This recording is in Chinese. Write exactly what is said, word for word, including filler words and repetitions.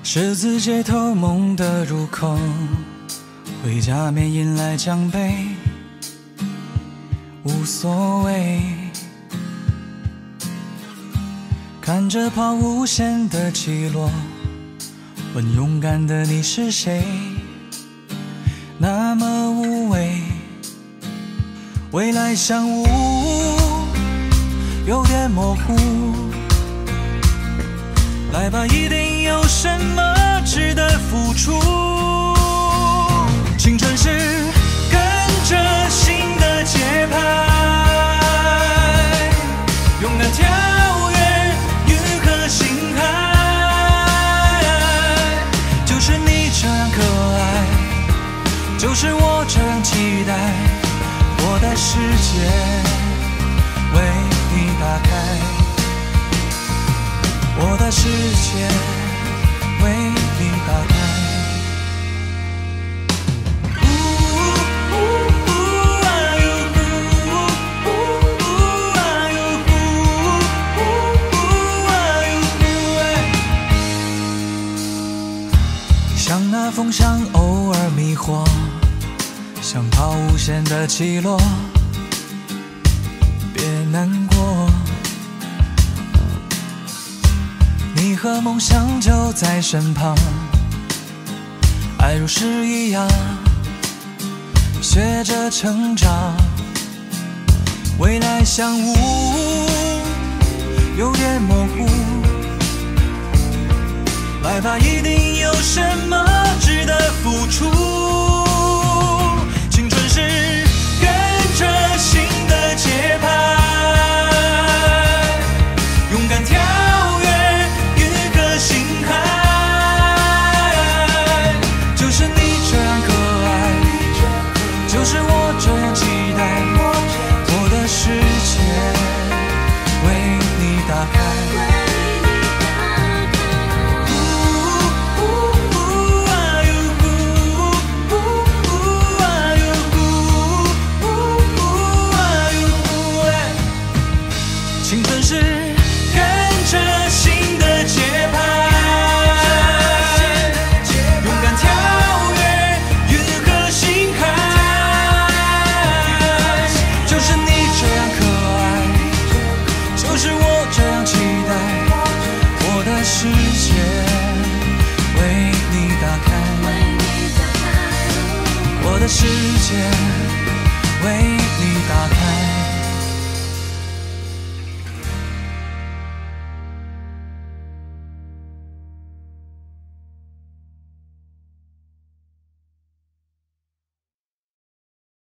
十字街头梦的入口，回家面迎来奖杯，无所谓。看着抛物线的起落，问勇敢的你是谁？那么无畏，未来像雾，有点模糊。来吧，一定有什么值得付出。青春是跟着心的节拍，勇敢跳跃云和星海。就是你这样可爱，就是我这样期待，我的世界为你打开，我的世界为你打开。像那风箱偶尔迷惑，像抛物线的起落，别难过，你和梦想就在身旁，爱如诗一样学着成长。未来像雾，有点模糊，来吧，一定有什么值得付出。青春是跟着心的节拍，勇敢跳跃云和星海。就是你这样可爱，就是我这样期待，我的世界为你打开。青春是跟着心的节拍，勇敢跳跃云和星海。就是你这样可爱，就是我这样期待，我的世界为你打开，我的世界为你打开。